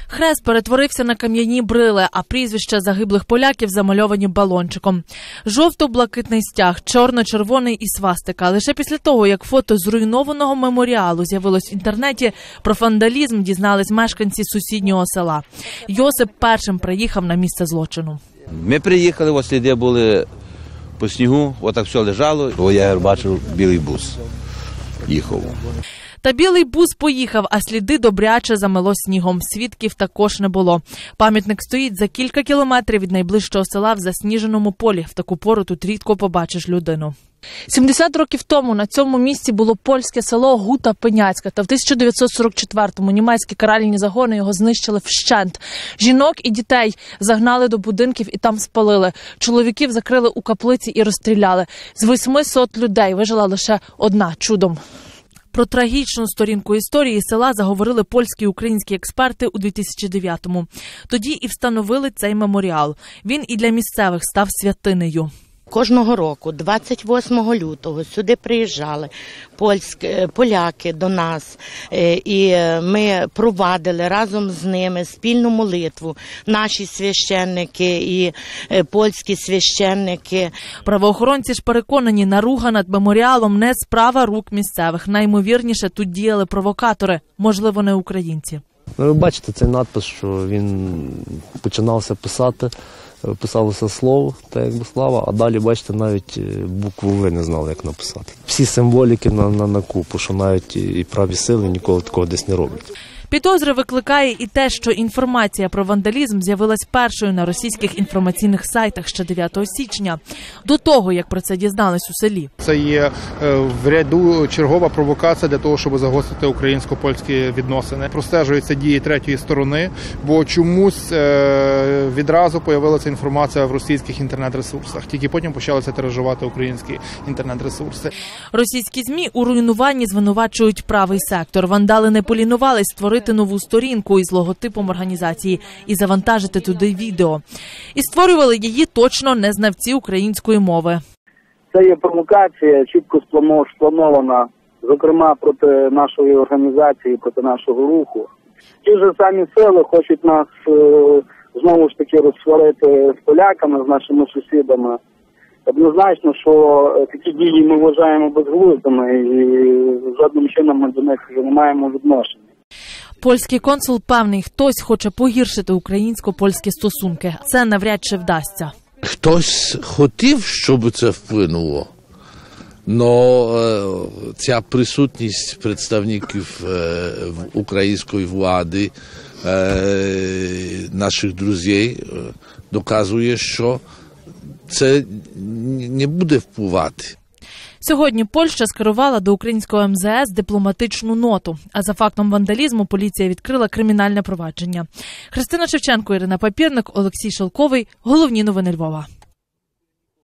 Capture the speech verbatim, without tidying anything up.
Хрест перетворився на кам'яні брили, а прізвища загиблих поляків замальовані балончиком. Жовто-блакитний стяг, чорно-червоний і свастика. Лише після того, як фото зруйнованого меморіалу з'явилось в інтернеті, про вандалізм дізнались мешканці сусіднього села. Йосип першим приїхав на місце злочину. Ми приїхали, ось сліди були по снігу, отак все лежало. О, я бачив білий бус їхав. Та білий бус поїхав, а сліди добряче замело снігом. Свідків також не було. Пам'ятник стоїть за кілька кілометрів від найближчого села в засніженому полі. В таку пору тут рідко побачиш людину. сімдесят років тому на цьому місці було польське село Гута Пеняцька, та в тисяча дев'ятсот сорок четвертому німецькі каральні загони його знищили вщент. Жінок і дітей загнали до будинків і там спалили. Чоловіків закрили у каплиці і розстріляли. З восьмисот людей вижила лише одна чудом. Про трагічну сторінку історії села заговорили польські і українські експерти у дві тисячі дев'ятому. Тоді і встановили цей меморіал. Він і для місцевих став святинею. Кожного року, двадцять восьмого лютого, сюди приїжджали польські, поляки до нас, і ми провадили разом з ними спільну молитву. Наші священники і польські священники. Правоохоронці ж переконані, наруга над меморіалом не справа рук місцевих. Наймовірніше, тут діяли провокатори, можливо, не українці. Ви бачите цей надпис, що він починався писати. Писалося слово, так якби слава, а далі, бачите, навіть букву «В» не знали, як написати. Всі символіки на, на, на купу, що навіть і праві сили ніколи такого десь не роблять. Підозри викликає і те, що інформація про вандалізм з'явилась першою на російських інформаційних сайтах ще дев'ятого січня, до того, як про це дізнались у селі. Це є в ряду чергова провокація для того, щоб загострити українсько-польські відносини. Простежуються дії третьої сторони, бо чомусь відразу з'явилася інформація в російських інтернет-ресурсах. Тільки потім почалися тиражувати українські інтернет-ресурси. Російські ЗМІ у руйнуванні звинувачують правий сектор. Вандали не полінувались створити нову сторінку із логотипом організації і завантажити туди відео. І створювали її точно не знавці української мови. Це є провокація, чітко спланована, зокрема проти нашої організації, проти нашого руху. Ті ж самі сили хочуть нас знову ж таки розсварити з поляками, з нашими сусідами. Однозначно, що такі дії ми вважаємо безглуздими і жодним чином ми до них не маємо відношення. Польський консул певний, хтось хоче погіршити українсько-польські стосунки. Це навряд чи вдасться. Хтось хотів, щоб це вплинуло, але ця присутність представників української влади, наших друзів, доказує, що це не буде впливати. Сьогодні Польща скерувала до українського ем зе ес дипломатичну ноту, а за фактом вандалізму поліція відкрила кримінальне провадження. Христина Шевченко, Ірина Папірник, Олексій Шелковий. Головні новини Львова.